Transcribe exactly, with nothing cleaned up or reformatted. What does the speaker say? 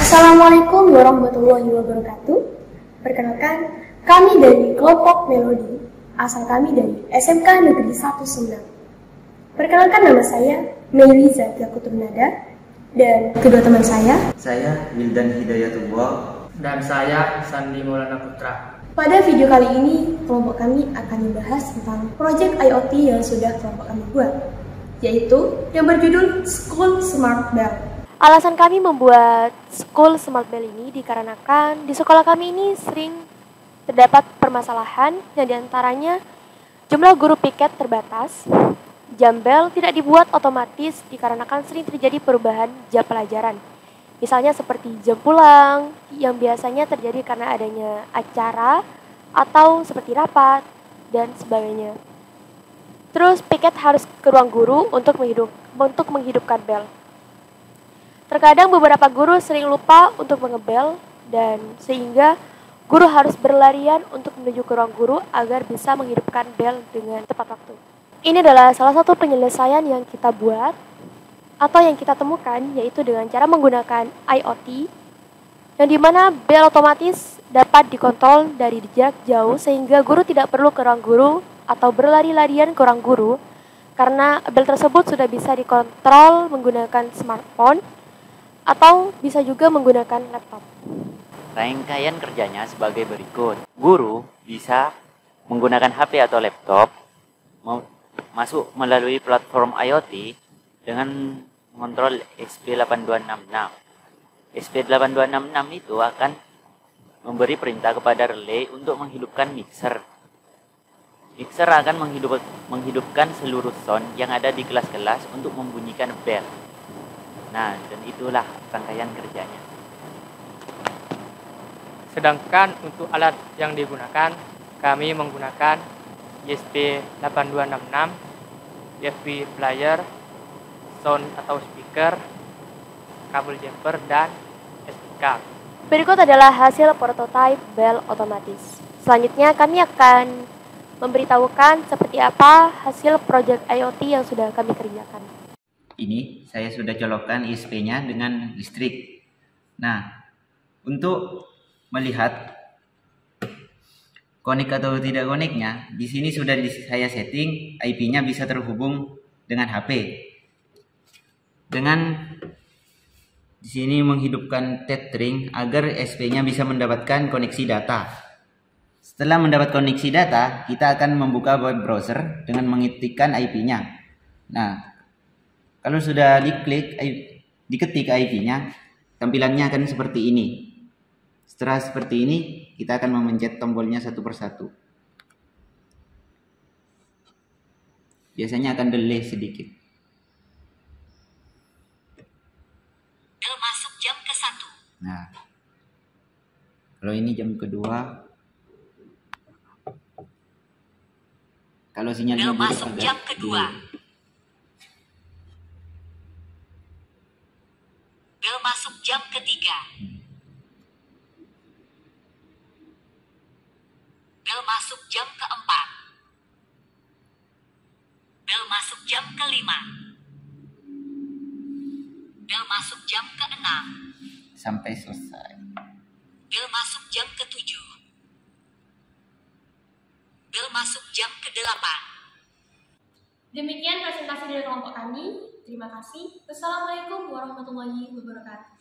Assalamualaikum warahmatullahi wabarakatuh. Perkenalkan, kami dari kelompok Melodi, asal kami dari S M K Negeri satu Sumedang. Perkenalkan, nama saya Meiliza Tiakuturnada dan kedua teman saya. Saya Wildan Hidayatullah. Dan saya Sandi Maulana Putra. Pada video kali ini, kelompok kami akan membahas tentang proyek I O T yang sudah kelompok kami buat, yaitu yang berjudul School Smart Bell. Alasan kami membuat School Smart Bell ini dikarenakan di sekolah kami ini sering terdapat permasalahan yang diantaranya jumlah guru piket terbatas, jam bel tidak dibuat otomatis dikarenakan sering terjadi perubahan jam pelajaran. Misalnya seperti jam pulang yang biasanya terjadi karena adanya acara atau seperti rapat dan sebagainya. Terus piket harus ke ruang guru untuk menghidup, untuk menghidupkan bel. Terkadang beberapa guru sering lupa untuk mengebel dan sehingga guru harus berlarian untuk menuju ke ruang guru agar bisa menghidupkan bel dengan tepat waktu. Ini adalah salah satu penyelesaian yang kita buat atau yang kita temukan, yaitu dengan cara menggunakan I O T yang dimana bel otomatis dapat dikontrol dari jarak jauh sehingga guru tidak perlu ke ruang guru atau berlari-larian ke ruang guru karena bel tersebut sudah bisa dikontrol menggunakan smartphone atau bisa juga menggunakan laptop. Rangkaian kerjanya sebagai berikut. Guru bisa menggunakan H P atau laptop masuk melalui platform I O T dengan mengontrol S P delapan dua enam enam. S P delapan dua enam enam itu akan memberi perintah kepada relay untuk menghidupkan mixer. Mixer akan menghidup, menghidupkan seluruh sound yang ada di kelas-kelas untuk membunyikan bell. Nah, dan itulah rangkaian kerjanya. Sedangkan untuk alat yang digunakan, kami menggunakan E S P delapan dua enam enam, D V player, sound atau speaker, kabel jumper, dan S D card. Berikut adalah hasil prototipe bel otomatis. Selanjutnya kami akan memberitahukan seperti apa hasil proyek I O T yang sudah kami kerjakan. Ini saya sudah colokkan I S P-nya dengan listrik. Nah, untuk melihat konek atau tidak koneknya, di sini sudah saya setting I P-nya bisa terhubung dengan H P. Dengan di sini menghidupkan tethering agar S P-nya bisa mendapatkan koneksi data. Setelah mendapat koneksi data, kita akan membuka web browser dengan mengetikkan I P-nya. Nah, kalau sudah diklik, diketik I P-nya, tampilannya akan seperti ini. Setelah seperti ini, kita akan memencet tombolnya satu persatu. Biasanya akan delay sedikit. Bel masuk jam ke satu. Nah, kalau ini jam kedua. Kalau sinyalnya Bel masuk jam kedua. Bel masuk jam ketiga. Bel masuk jam keempat. Bel masuk jam kelima. Bel masuk jam keenam. Sampai selesai. Bel masuk jam ketujuh. Bel masuk jam kedelapan. Demikian presentasi dari kelompok kami. Terima kasih. Wassalamualaikum warahmatullahi wabarakatuh.